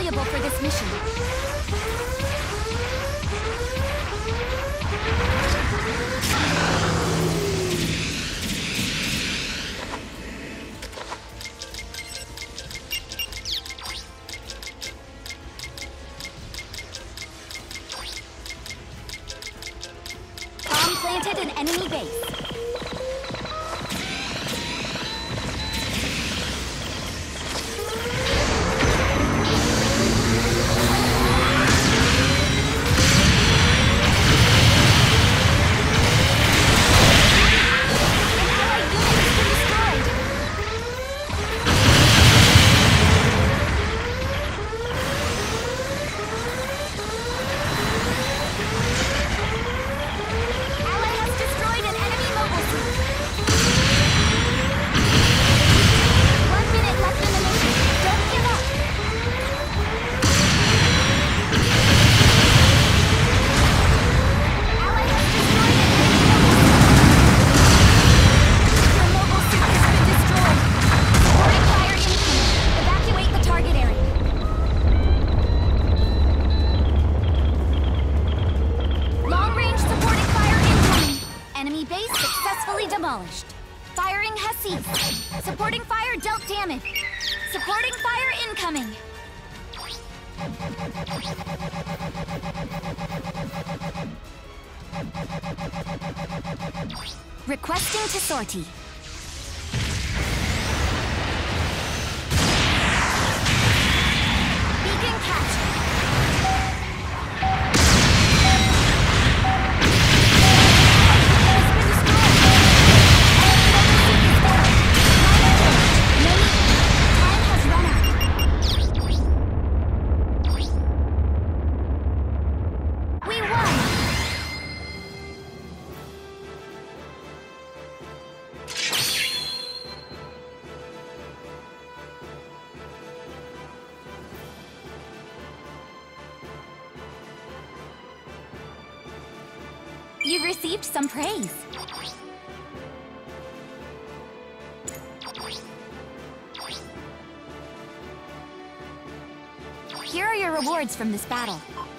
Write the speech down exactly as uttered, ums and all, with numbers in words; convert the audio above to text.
valuable for this mission. Bomb planted an enemy base. Demolished. Firing has ceased. Supporting fire dealt damage. Supporting fire incoming. Requesting to sortie. Beacon captured. You've received some praise. Here are your rewards from this battle.